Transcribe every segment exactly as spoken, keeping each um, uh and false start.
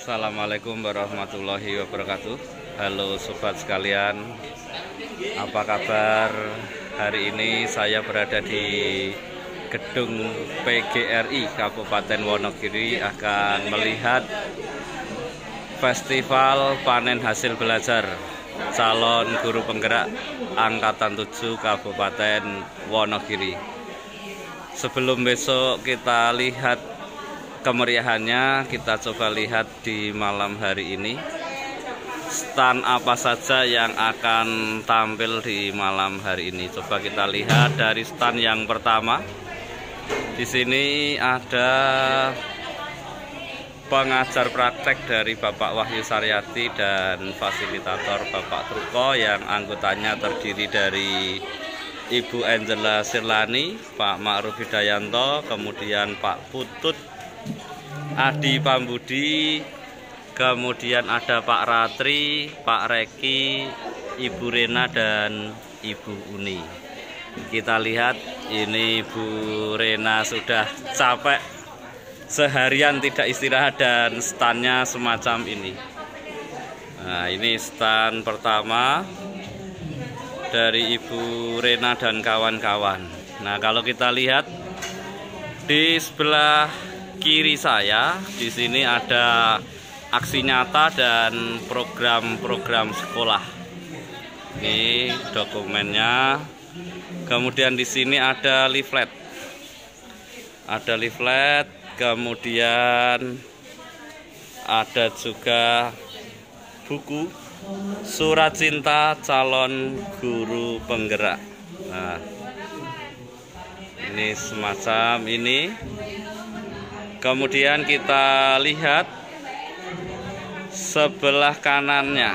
Assalamualaikum warahmatullahi wabarakatuh. Halo sobat sekalian, apa kabar? Hari ini saya berada di gedung P G R I Kabupaten Wonogiri akan melihat festival panen hasil belajar calon guru penggerak angkatan tujuh Kabupaten Wonogiri. Sebelum besok kita lihat kemeriahannya, kita coba lihat di malam hari ini stand apa saja yang akan tampil di malam hari ini. Coba kita lihat dari stand yang pertama. Di sini ada pengajar praktek dari Bapak Wahyu Saryati dan fasilitator Bapak Truko yang anggotanya terdiri dari Ibu Angela Sirlani, Pak Ma'ruf Hidayanto, kemudian Pak Putut Adi Pambudi, kemudian ada Pak Ratri, Pak Reki, Ibu Rena dan Ibu Uni. Kita lihat ini Ibu Rena sudah capek seharian tidak istirahat dan standnya semacam ini. Nah, ini stand pertama dari Ibu Rena dan kawan-kawan. Nah, kalau kita lihat di sebelah kiri saya, di sini ada aksi nyata dan program-program sekolah. Ini dokumennya. Kemudian di sini ada leaflet. Ada leaflet, kemudian ada juga buku Surat Cinta Calon Guru Penggerak. Nah, ini semacam ini. Kemudian kita lihat sebelah kanannya.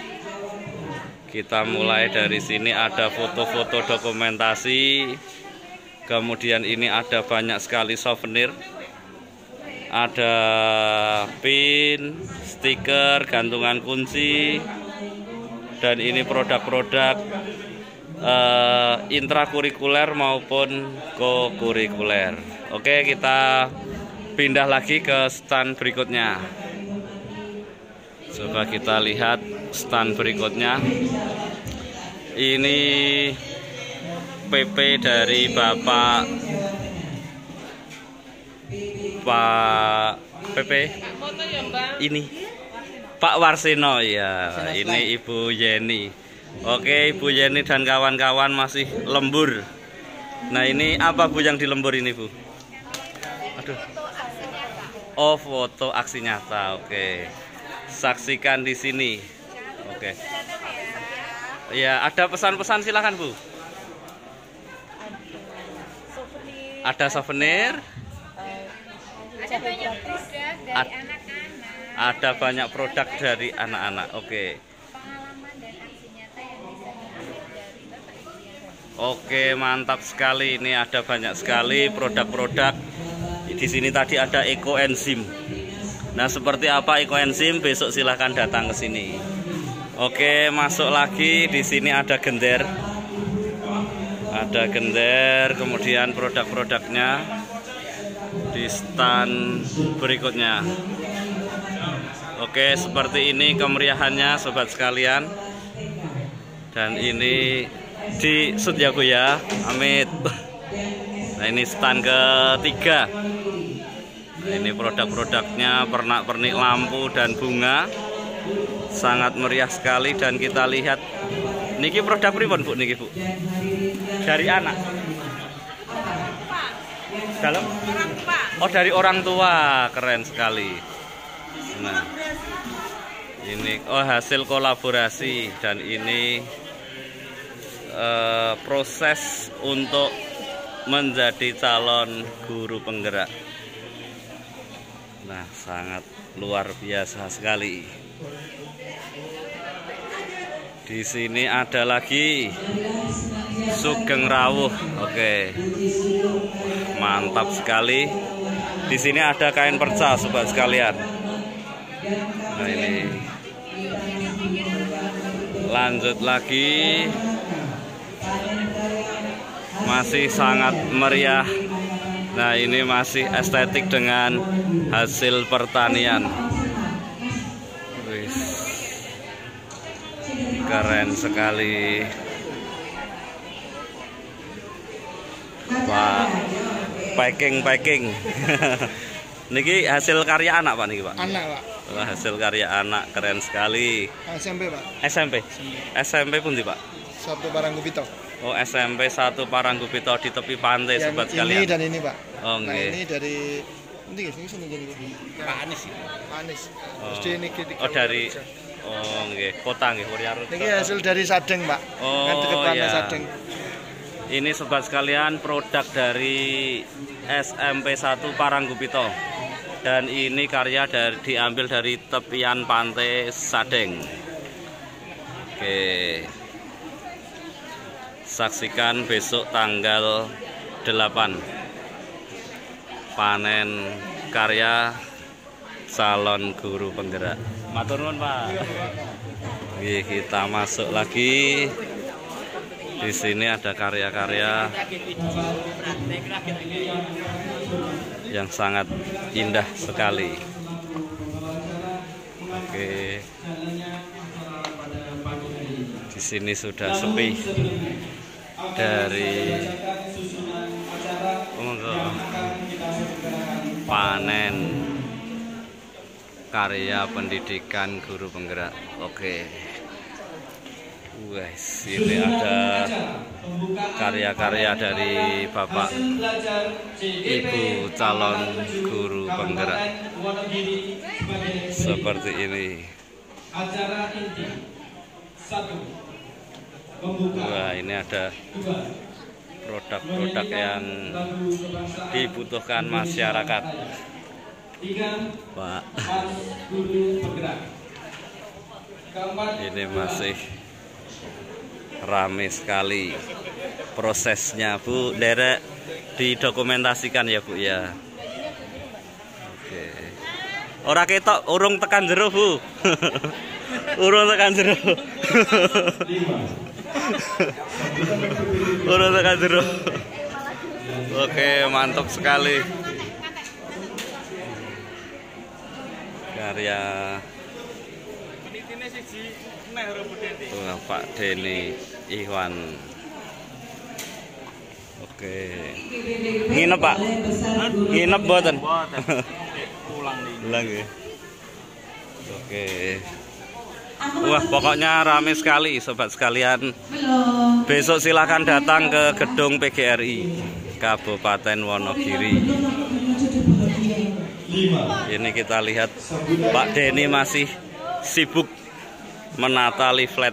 Kita mulai dari sini, ada foto-foto dokumentasi. Kemudian ini ada banyak sekali souvenir. Ada pin, stiker, gantungan kunci. Dan ini produk-produk uh, intrakurikuler maupun kokurikuler. Oke, kita pindah lagi ke stand berikutnya. Coba kita lihat stand berikutnya. Ini P P dari Bapak Pak P P ini Pak Warsino ya. Ini Ibu Yeni. Oke, Ibu Yeni dan kawan-kawan masih lembur. Nah, ini apa Bu yang di lembur ini Bu? Aduh. Oh, foto aksi nyata. Oke. Saksikan di sini. Oke. Ya, ada pesan-pesan silakan Bu. Ada souvenir. Ada banyak produk dari anak-anak. Ada banyak produk dari anak-anak. Oke. Pengalaman dan aksi nyata yang bisa diambil dari Bapak Ibu yang Oke, mantap sekali. Ini ada banyak sekali produk-produk. Di sini tadi ada ekoenzim. Nah, seperti apa ekoenzim? Besok silahkan datang ke sini. Oke, masuk lagi. Di sini ada gender. Ada gender, kemudian produk-produknya di stand berikutnya. Oke, seperti ini kemeriahannya sobat sekalian. Dan ini di Setiagoya, Amit. Nah, ini stand ketiga. Nah, ini produk-produknya, pernak-pernik lampu dan bunga. Sangat meriah sekali. Dan kita lihat niki produk pripun Bu niki Bu? Dari anak. Dalam? Oh, dari orang tua. Keren sekali. Nah, ini oh hasil kolaborasi. Dan ini eh, proses untuk menjadi calon guru penggerak. Nah, sangat luar biasa sekali. Di sini ada lagi Sugeng Rawuh. Oke. Mantap sekali. Di sini ada kain perca sobat sekalian. Nah, ini. Lanjut lagi. Masih sangat meriah. Nah, ini masih estetik dengan hasil pertanian. Wih, keren sekali Pak. Packing packing. Niki hasil karya anak Pak niki Pak. Anak Pak. Wah, hasil karya anak keren sekali. S M P Pak. S M P. S M P pun di Pak. Satu Paranggupito. Oh, S M P satu Paranggupito di tepi pantai Yang sobat ini sekalian. dan ini Pak. Oh, Nah nggih. ini dari ini guys, ini sini gini. Pak Anis. Pak Anis. Oh. Terus ini kita. Oh, dari oh nggih, kota nggih Purwarjo. Ini hasil dari Sadeng Pak. Kan dekat Oh pantai ya. Sadeng. Ini sobat sekalian produk dari S M P satu Paranggupito. Dan ini karya dari diambil dari tepian pantai Sadeng. Oke. Saksikan besok tanggal delapan panen karya calon guru penggerak. Matur nuwun Pak. Nggih, kita masuk lagi. Di sini ada karya-karya yang sangat indah sekali. Oke. Di sini sudah sepi dari panen karya pendidikan guru penggerak. Oke. Wes, ini ada karya-karya dari Bapak Ibu calon guru penggerak seperti ini. Wah, ini ada produk-produk yang dibutuhkan masyarakat. Pak, ini masih rame sekali prosesnya Bu. Derek didokumentasikan ya Bu ya. Oke. Ora ketok urung tekan jero Bu. Urung tekan jero. Urung tekan jero. Oke, mantap sekali. Karya Wah, Pak Deni Iwan. Oke. Nginep Pak? Nginep mboten? Pulang nih. Oke. Wah, pokoknya ramai sekali sobat sekalian. Besok silakan datang ke gedung P G R I Kabupaten Wonogiri. Ini kita lihat Pak Deni masih sibuk menata leaflet.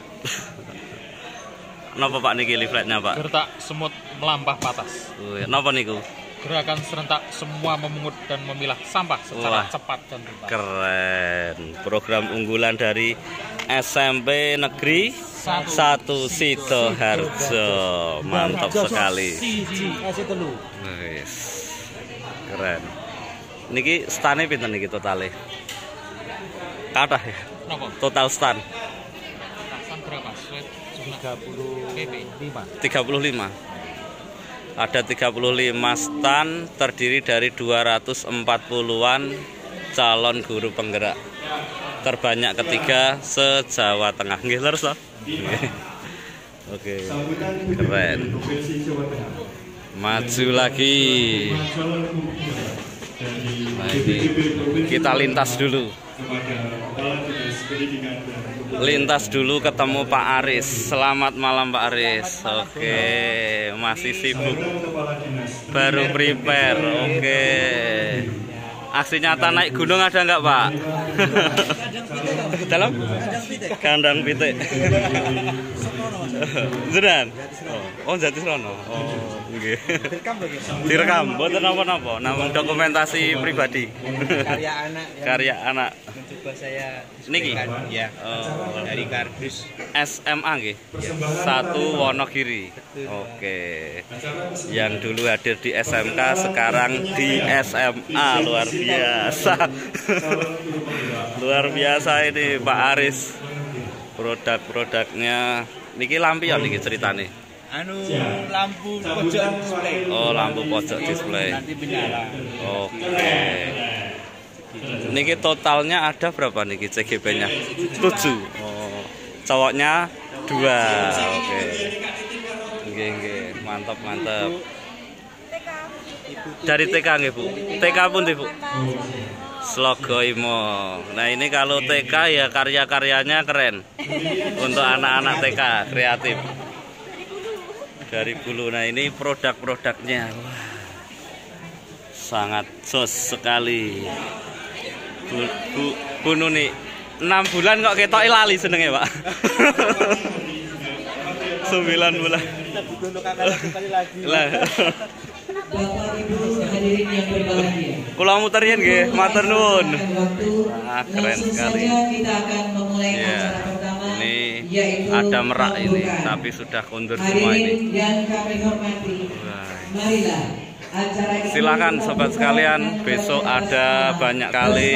Napa Pak niki leafletnya Pak? Gertak semut melampah patas. Wih, napa niku? Gerakan serentak semua memungut dan memilah sampah secara Wah, cepat dan tuntas. Keren. Program unggulan dari S M P Negeri satu Sidoarjo. Mantap sekali. Wis. Keren. Niki stane pinten niki totale? Kathah ya? Napa? Total stan Tasan berapa? tiga puluh lima. tiga puluh lima. Ada tiga puluh lima stan terdiri dari dua ratus empat puluhan calon guru penggerak. Terbanyak ketiga se-Jawa Tengah. Nggih, leres toh? Oke. Keren. Maju lagi. Nah, ini kita lintas dulu. Lintas dulu ketemu Pak Aris. Selamat malam Pak Aris. Oke, masih sibuk. Baru prepare. Oke. Aksi nyata naik gunung ada nggak Pak? Dalam? Kandang pitik. Zeran? Oh, oh Jati Serono. Oh, nggih. Direkam, mboten napa-napa, namung dokumentasi pribadi. Karya anak yang Karya anak. mencoba saya Niki? display-kan. Ya, Oh, dari kardus. S M A nggih. Satu Wonogiri. Oke. Yang dulu hadir di S M K sekarang di S M A, luar biasa. Luar biasa ini Pak Aris. Produk-produknya niki lampion niki ceritane. Anu lampu pojok display. Oh, lampu pojok display. Nanti menyala. Oke. Niki totalnya ada berapa niki C G P-nya? tujuh. Oh. Cowoknya dua. Oke. Nggih, nggih. Mantap, mantap. Dari T K nggih, Bu. T K pun nggih, Bu. Slogo Imo. Nah, ini kalau T K ya karya-karyanya keren. Untuk anak-anak T K kreatif. Dari Bulu. Nah, ini produk-produknya. Wah. Sangat jos sekali. Bu, bu, Bu Nuni, enam bulan kok ketok lali senenge, Pak. sembilan bulan. Lah. Bapak Ibu hadirin yang berbahagia. Kula muter yen nggih, matur nuwun. Ah, keren sekali. Kita akan memulai ya, acara pertama. Ini yaitu ada merak ini, pembukaan. tapi sudah kundur semua ini. Hadirin yang kami hormati. Marilah acara ini silakan sobat sekalian, besok ada banyak kali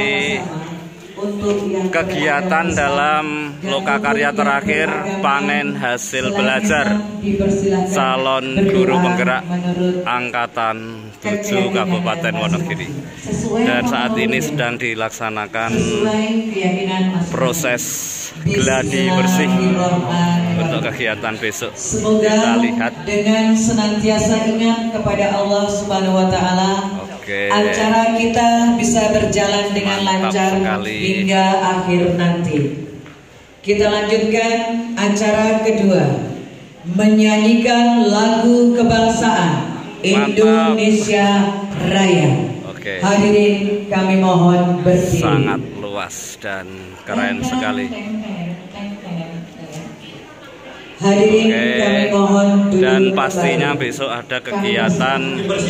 kegiatan dalam Lokakarya terakhir panen hasil belajar calon guru penggerak angkatan tujuh Kabupaten Wonogiri. Dan saat ini sedang dilaksanakan proses gladi bersih untuk kegiatan besok. Semoga kita lihat dengan senantiasa ingat kepada Allah Subhanahu wa taala. Oke. Acara kita bisa berjalan dengan Mantap lancar sekali. hingga akhir nanti. Kita lanjutkan acara kedua, menyanyikan lagu kebangsaan Indonesia Raya. Oke. Hadirin kami mohon berdiri. Sangat luas dan keren sekali. Hadirin Oke. kami mohon duduk Dan kembali. pastinya besok ada kegiatan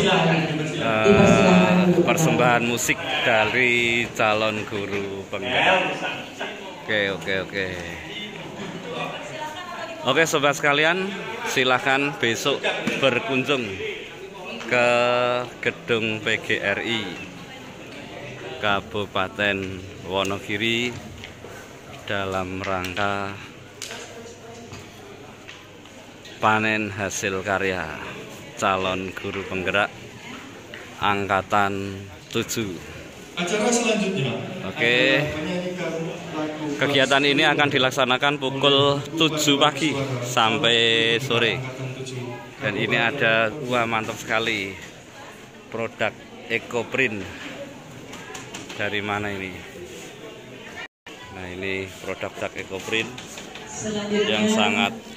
eh, persembahan musik dari calon guru penggerak. Oke, oke, oke. Oke, sobat sekalian, silahkan besok berkunjung ke gedung P G R I Kabupaten Wonogiri dalam rangka panen hasil karya calon guru penggerak angkatan tujuh. Acara selanjutnya. Oke. Kegiatan ini akan dilaksanakan pukul tujuh pagi sampai sore. Dan ini ada, wah mantap sekali, produk EcoPrint. Dari mana ini? Nah, ini produk EcoPrint yang sangat